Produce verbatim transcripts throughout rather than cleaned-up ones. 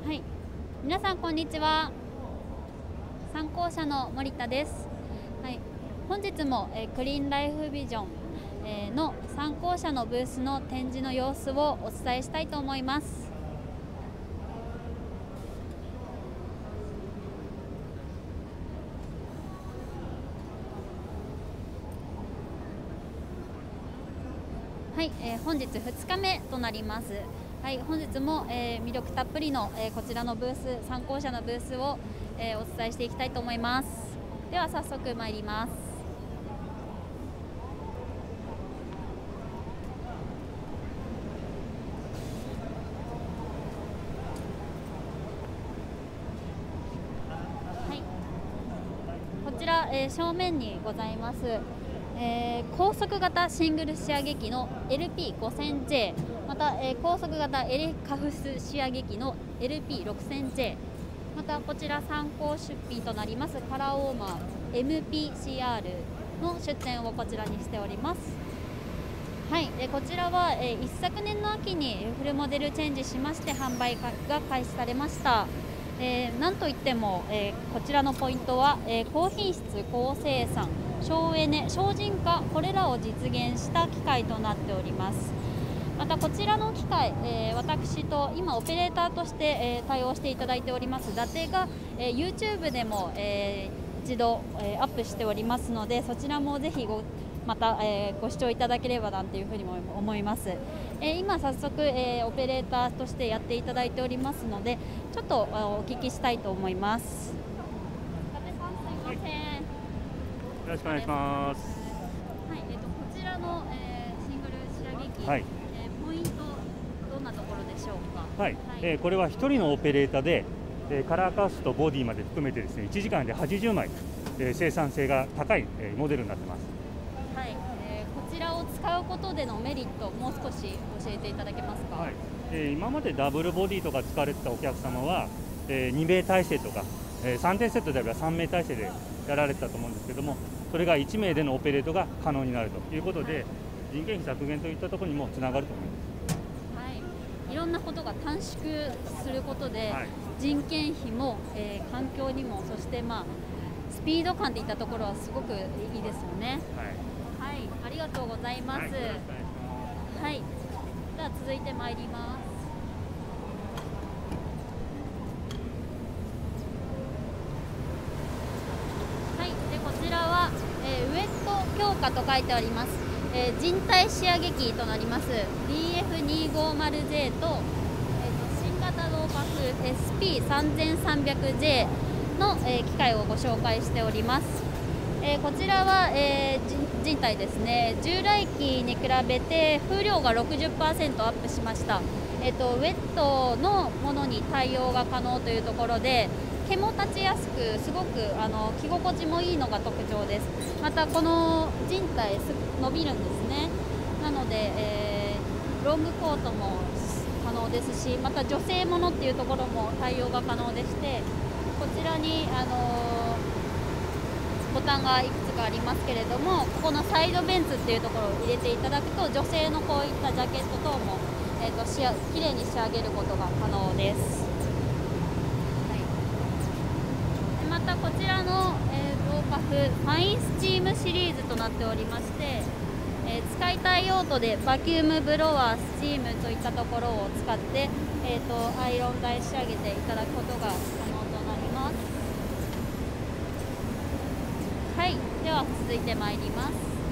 はい、皆さんこんにちは。参考者の森田です。はい、本日も、えー、クリーンライフビジョン、えー、の参考者のブースの展示の様子をお伝えしたいと思います。はい、えー、本日ふつかめとなります。はい、本日も、えー、魅力たっぷりの、えー、こちらのブース、参考者のブースを、えー、お伝えしていきたいと思います。では早速参ります。はい、こちら、えー、正面にございます。えー、高速型シングル仕上げ機の エルピーごせんジェー、 また、えー、高速型エレカフス仕上げ機の エルピーろくせんジェー、 またこちら参考出品となりますカラーウォーマー エムピーシーアール の出展をこちらにしております。はい、えこちらは、えー、一昨年の秋にフルモデルチェンジしまして販売が開始されました。えー、なんといっても、えー、こちらのポイントは、えー、高品質、高生産、省エネ、省人化、これらを実現した機械となっております。またこちらの機械、えー、私と今オペレーターとして、えー、対応していただいております伊達が、えー、YouTube でも、えー、一度、えー、アップしておりますので、そちらもぜひごまた、えー、ご視聴いただければなというふうにも思います。えー、今早速、えー、オペレーターとしてやっていただいておりますので、ちょっとお聞きしたいと思います。伊達さん、すいません、はい、 よろしくお願いします。 はい、えっ、ー、とこちらの、えー、シングル仕上げ機、 はい、 えー、ポイントどんなところでしょうか。 はい、はい、えー、これはひとりのオペレーターで、えー、カラーカストボディまで含めてですね、いちじかんではちじゅうまい、えー、生産性が高い、えー、モデルになってます。 はい、えー、こちらを使うことでのメリット、もう少し教えていただけますか。 はい、えー、今までダブルボディとか使われてたお客様は、えー、にめい体制とか、えー、さんてんセットであればさんめい体制でやられてたと思うんですけども、それがいちめいでのオペレートが可能になるということで、はい、人件費削減といったところにもつながると思います。 はい、いろんなことが短縮することで、はい、人件費も、えー、環境にも、そして、まあ、スピード感といったところはすごくいいですよね。はい、はい、ありがとうございます。はい、はい、では続いてまいります。こちらは、えー、ウエット強化と書いております、えー、人体仕上げ機となります ディーエフにひゃくごじゅうジェー と、えー、と新型ローパフ エスピーさんぜんさんびゃくジェー の、えー、機械をご紹介しております。えー、こちらは、えー、人体ですね。従来機に比べて風量が ろくじゅっパーセント アップしました。えー、とウェットのものに対応が可能というところで、毛も立ちやすく、すごくあの着心地もいいのが特徴です。またこの人体伸びるんですね。なので、えー、ロングコートも可能ですし、また女性ものっていうところも対応が可能でして、こちらにあのボタンがいくつかありますけれども、ここのサイドベンツっていうところを入れていただくと、女性のこういったジャケット等も、えー、としやきれいに仕上げることが可能です。またこちらの、えー、ローパフファインスチームシリーズとなっておりまして、えー、使いたい用途でバキュームブロワー、スチームといったところを使って、えー、とアイロン台仕上げていただくことが可能となります。はい、では続いてまいります。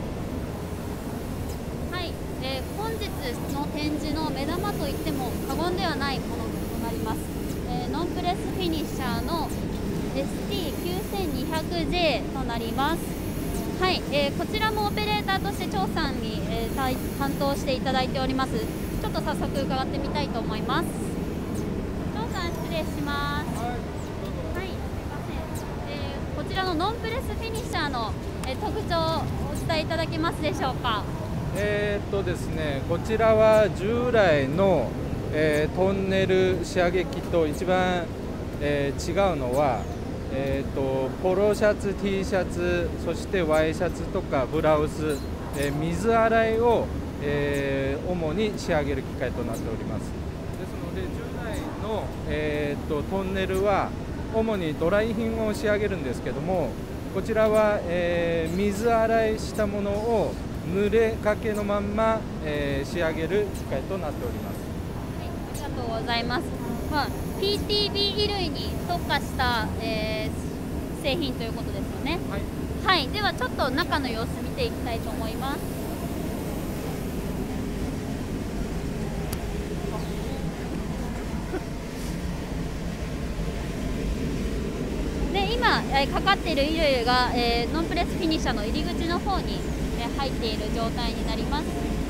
はい、えー、本日の展示の目玉といっても過言ではないものとなります。えー、ノンプレスフィニッシャーのエスティーきゅうせんにひゃくジェー となります。はい、えー、こちらもオペレーターとして張さんに、えー、担当していただいております。ちょっと早速伺ってみたいと思います。張さん、失礼します。はい、はい、すみません。えー、こちらのノンプレスフィニッシャーの、えー、特徴をお伝えいただけますでしょうか。 えーっとですね、こちらは従来の、えー、トンネル仕上げ機と一番、えー、違うのは、えー、とポロシャツ、T シャツ、そしてワイシャツとかブラウス、えー、水洗いを、えー、主に仕上げる機械となっております。ですので従来の、ええー、とトンネルは主にドライ品を仕上げるんですけども、こちらは、えー、水洗いしたものを濡れかけのまんま、えー、仕上げる機械となっております。 はい、ありがとうございます。まあ、ピーティービー 衣類に特化した、えー、製品ということですよね。 はい、 はい、ではちょっと中の様子見ていきたいと思います。で今、えー、かかっている衣類が、えー、ノンプレスフィニッシャーの入り口の方に、えー、入っている状態になります。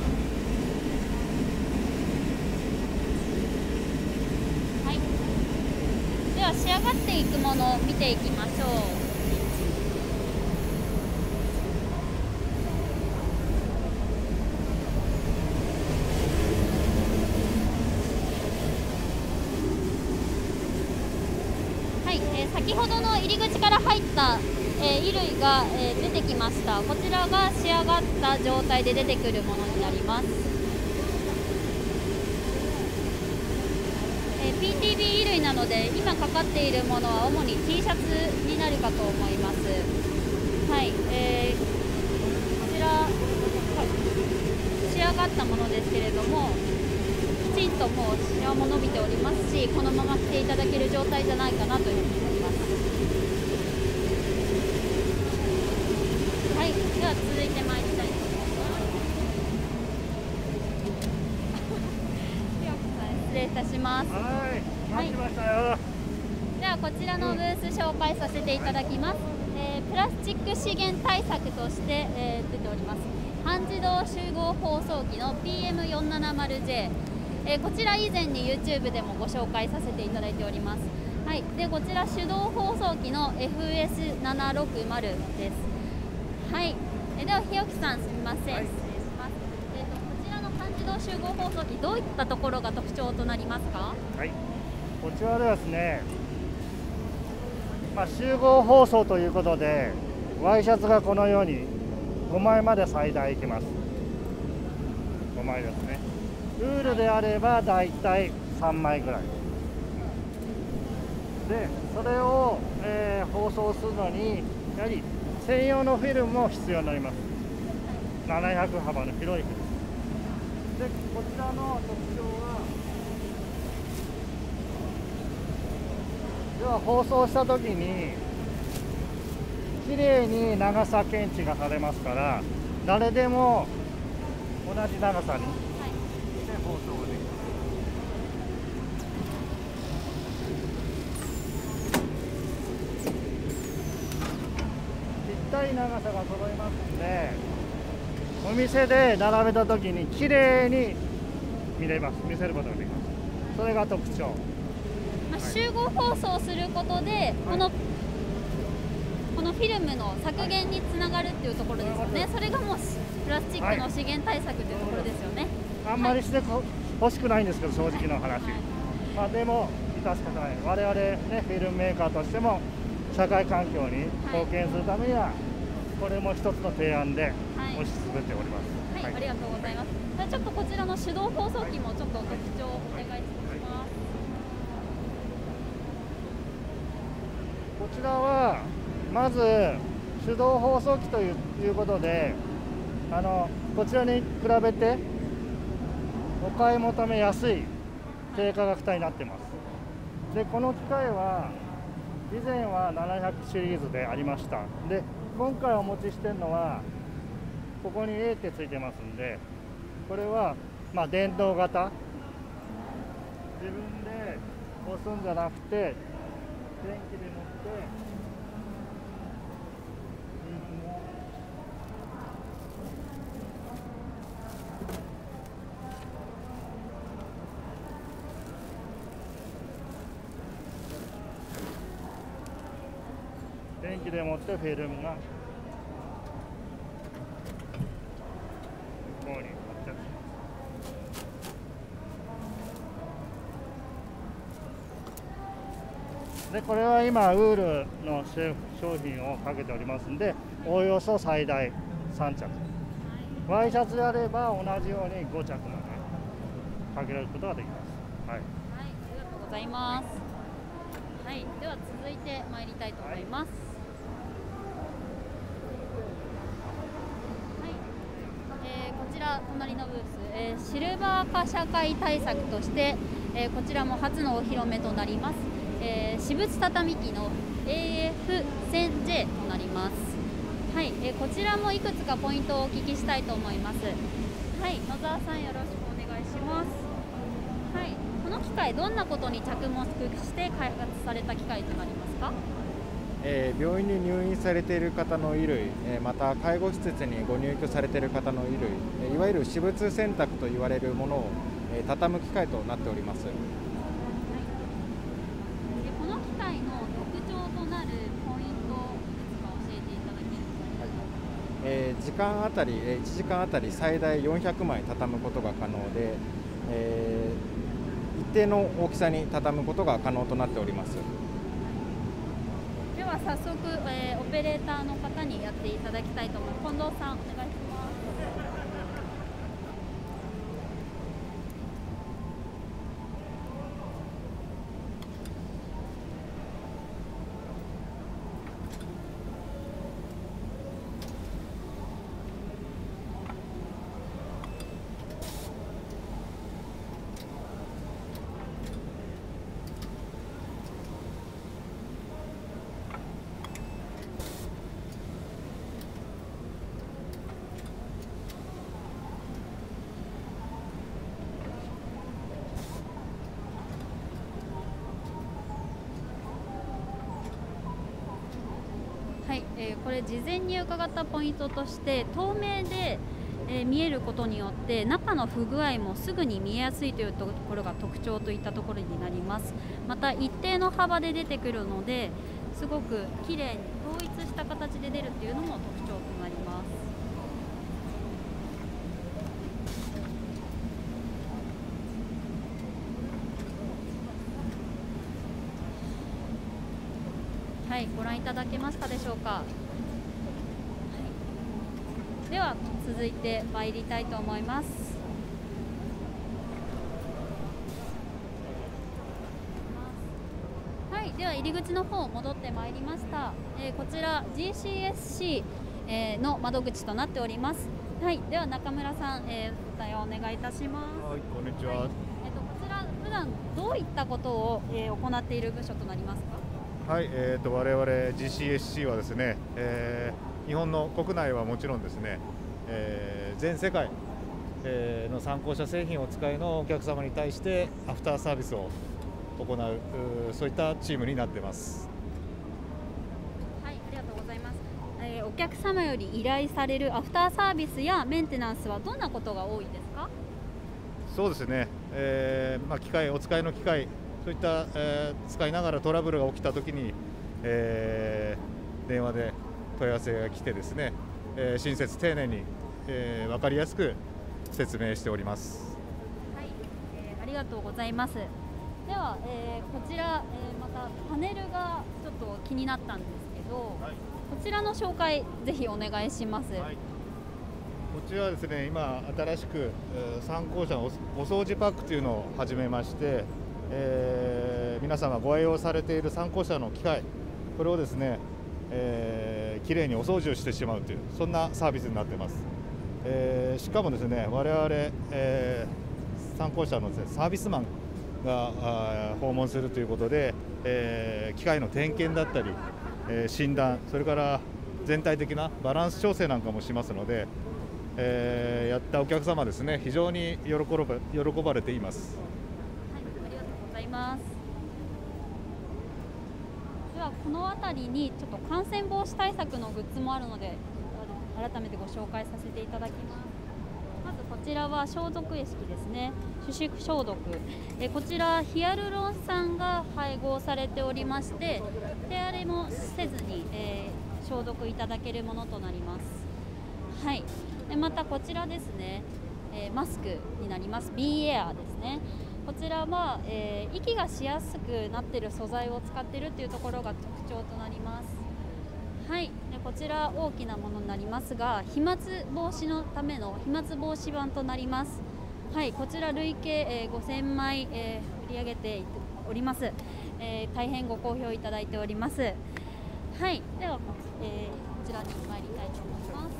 はい、では仕上がっていくものを見ていきましょう。先ほどの入り口から入った、えー、衣類が、えー、出てきました。こちらが仕上がった状態で出てくるものになります。えー、ピーティービー 衣類なので今かかっているものは主に T シャツになるかと思います。はい、えー、こちら、はい、仕上がったものですけれども、きちんともうシワも伸びておりますし、このまま着ていただける状態じゃないかなというふうに思います。はい、では続いてまいりたいと思います。失礼いたします。 はい、待ちましたよ。 はい、ではこちらのブース紹介させていただきます。えー、プラスチック資源対策として、えー、出ております半自動集合包装機の ピーエムよんひゃくななじゅうジェー、えー、こちら以前に YouTube でもご紹介させていただいております。はい、でこちら手動包装機の エフエスななひゃくろくじゅう です。はい、えー、では日置さん、すみません、はい、失礼します。えーと、こちらの半自動集合包装機、どういったところが特徴となりますか？ はい、こちらではですね、まあ、集合包装ということでワイシャツがこのようにごまいまで最大いけます。ごまいですね。ウールであればだいたいさんまいぐらいで、それを、えー、包装するのにやはり専用のフィルムも必要になります。ななひゃくはばの広いフィルムで、こちらの特徴は、では包装した時にきれいに長さ検知がされますから、誰でも同じ長さにして包装ができます。ぴったり長さが揃いますので、お店で並べた時にきれいに見れます。見せることができます。それが特徴。 まあ、集合包装することで、はい、このこのフィルムの削減につながるっていうところですよね。それがもうプラスチックの資源対策というところですよね。 はい、あんまりして欲しくないんですけど、正直な話。はい、まあでも致し方ない。我々ね、フィルムメーカーとしても社会環境に貢献するためには、はい、これも一つの提案で推し進めております。 はい、はい、ありがとうございます。じゃあちょっとこちらの手動包装機もちょっと特徴をお願いします。 こちらはまず手動包装機ということで、あのこちらに比べてお買い求めやすい低価格帯になっています。でこの機械は以前はななひゃくシリーズでありました。で今回お持ちしてるのはここに A ってついてますんで、これはまあ電動型、自分で押すんじゃなくて電気で持って電気で持ってフィルムがこうに貼ってあります。でこれは今ウールの商品をかけておりますんで、おおよそ最大さんちゃく、ワイシャツであれば同じようにごちゃくまでかけることができます。はい、 はい、ありがとうございます。 はい、では続いて参りたいと思います。はい、えーこちら隣のブース、えーシルバー化社会対策として、えーこちらも初のお披露目となります、えー私物畳機の エーエフせんジェー となります。はい、えーこちらもいくつかポイントをお聞きしたいと思います。はい、野沢さんよろしくお願いします。はい、この機械どんなことに着目して開発された機械となりますか？ えー病院に入院されている方の衣類、えーまた介護施設にご入居されている方の衣類、えーいわゆる私物洗濯と言われるものを、えー畳む機械となっております。 はい、でこの機械の特徴となるポイントをいくつか教えていただけると、 えー時間あたり、えーいちじかんあたり最大よんひゃくまい畳むことが可能で、えー一定の大きさに畳むことが可能となっております。 では早速、えーオペレーターの方にやっていただきたいと思います。近藤さんお願いします。はい、えーこれ事前に伺ったポイントとして透明で、えー見えることによって中の不具合もすぐに見えやすいというところが特徴といったところになります。また一定の幅で出てくるのですごく綺麗に統一した形で出るっていうのも特徴となります。はい、ご覧いただけましたでしょうか。はい、では続いて参りたいと思います。はい、では入り口の方戻ってまいりました。えーこちら ジーシーエスシー、えーの窓口となっております。はい、では中村さん、えー、答えをお願いいたします。 はい、こんにちは。 はい、えっとこちら普段どういったことを、えー行っている部署となりますか？ はい、えー、と我々 ジーシーエスシー はですね、えー日本の国内はもちろんですね、えー全世界、えーの参考者製品をお使いのお客様に対してアフターサービスを行う、うーそういったチームになっています。 はい、ありがとうございます。えーお客様より依頼されるアフターサービスやメンテナンスはどんなことが多いですか？ そうですね、えーまあ、機械お使いの機械そういった、えー使いながらトラブルが起きたときに、えー電話で問い合わせが来てですね、えー親切丁寧に、えー分かりやすく説明しております。 はい、えーありがとうございます。では、えーこちら、えーまたパネルがちょっと気になったんですけど、 はいこちらの紹介ぜひお願いします。 はいこちらはですね、今新しく、えー参考者のおお掃除パックというのを始めまして、えー皆様ご愛用されている参考者の機械、これをですね、えー、きれいにお掃除をしてしまうというそんなサービスになっています。えーしかもですね、我々、えー参考者のですね、サービスマンがあー訪問するということで、えー機械の点検だったり、えー診断、それから全体的なバランス調整なんかもしますので、えーやったお客様ですね、非常に喜ば喜ばれています。 はい、ありがとうございます。ではこの辺りにちょっと感染防止対策のグッズもあるのであの改めてご紹介させていただきます。まずこちらは消毒液ですね、手指消毒。えこちらヒアルロン酸が配合されておりまして、手荒れもせずに、えー消毒いただけるものとなります。はい、でまたこちらですね、えーマスクになります。 B エアですね。こちらは、えー息がしやすくなっている素材を使っているというところが特徴となります。はい、でこちら大きなものになりますが、飛沫防止のための飛沫防止板となります。はい、こちら累計、えーごせんまい、えー売り上げております。えー、大変ご好評いただいております。はい、では、えー、こちらに参りたいと思います。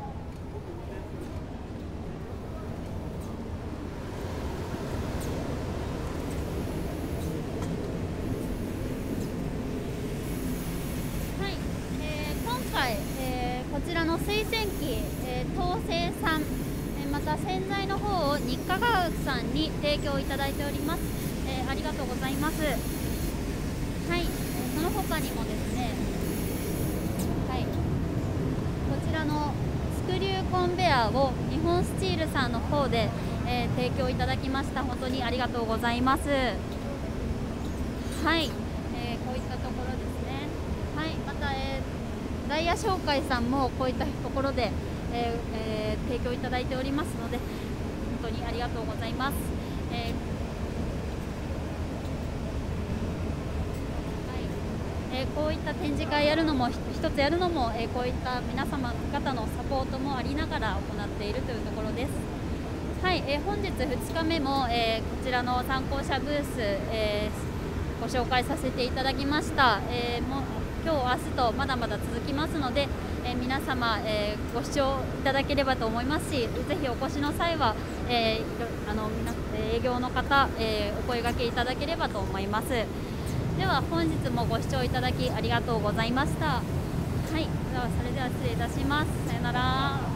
はい、えー、今回、えー、こちらの水洗機、えー、東清さん、えー、また洗剤の方を日課科学さんに提供いただいております。えー、ありがとうございます。はい、えー、その他にもですね、はい、こちらのスクリューコンベヤーを日本スチールさんの方で、えー、提供いただきました。本当にありがとうございます。はい、えー、こういったところですね。はい、また、えー、ダイヤ商会さんもこういったところで、えーえー、提供いただいておりますので、本当にありがとうございます。えーえー、こういった展示会やるのも一つやるのも、えー、こういった皆様方のサポートもありながら行っているというところです。はい、えー、本日ふつかめも、えー、こちらの参考者ブース、えー、ご紹介させていただきました。えー、も今日明日とまだまだ続きますので、えー、皆様、えー、ご視聴いただければと思いますし、ぜひお越しの際は、えー、あの皆営業の方、えー、お声掛けいただければと思います。では本日もご視聴いただきありがとうございました。はい、ではそれでは失礼いたします。さよなら。